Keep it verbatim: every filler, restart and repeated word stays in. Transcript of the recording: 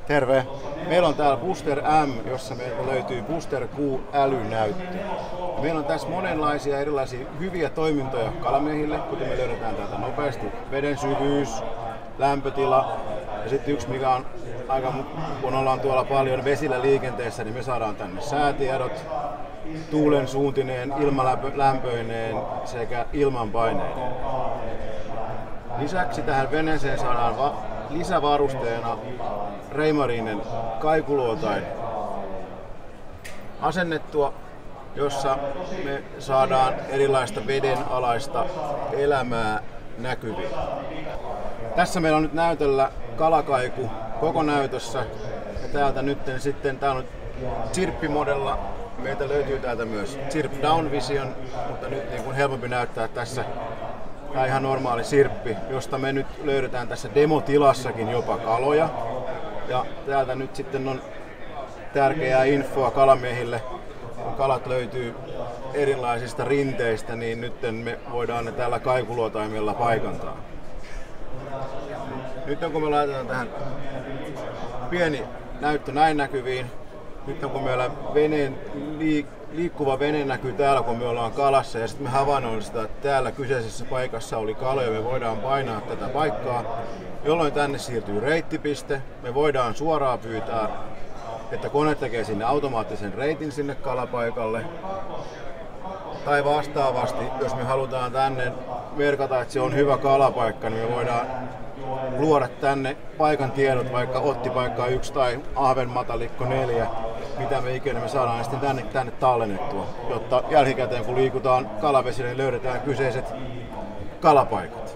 Terve! Meillä on täällä Booster M, jossa meiltä löytyy Booster Q-älynäyttö. Meillä on tässä monenlaisia erilaisia hyviä toimintoja kalamiehille, kuten me löydetään täältä nopeasti veden syvyys, lämpötila ja sitten yksi mikä on aika, kun ollaan tuolla paljon vesillä liikenteessä, niin me saadaan tänne säätiedot, tuulen suuntineen, ilmalämpöineen sekä ilmanpaineineen. Lisäksi tähän veneeseen saadaan va- lisävarusteena Reimarinen kaikuluotain asennettua, jossa me saadaan erilaista vedenalaista elämää näkyviin. Tässä meillä on nyt näytöllä kalakaiku koko näytössä ja täältä nyt sitten, tää on Chirp-modella. Meiltä löytyy täältä myös Chirp Down Vision, mutta nyt niin kuin helpompi näyttää tässä. Tämä ihan normaali sirppi, josta me nyt löydetään tässä demotilassakin jopa kaloja. Ja täältä nyt sitten on tärkeää infoa kalamiehille. Kun kalat löytyy erilaisista rinteistä, niin nyt me voidaan ne täällä kaikuluotaimella paikantaa. Nyt kun me laitetaan tähän pieni näyttö näin näkyviin, nyt kun meillä veneen, liikkuva vene näkyy täällä, kun me ollaan kalassa ja sitten me havainnollistetaan, että täällä kyseisessä paikassa oli kaloja, me voidaan painaa tätä paikkaa, jolloin tänne siirtyy reittipiste. Me voidaan suoraan pyytää, että kone tekee sinne automaattisen reitin sinne kalapaikalle. Tai vastaavasti, jos me halutaan tänne merkata, että se on hyvä kalapaikka, niin me voidaan luoda tänne paikan tiedot, vaikka ottipaikka yksi tai ahvenmatalikko neljä, mitä me ikinä me saadaan sitten tänne, tänne tallennettua, jotta jälkikäteen kun liikutaan kalavesille, niin löydetään kyseiset kalapaikat.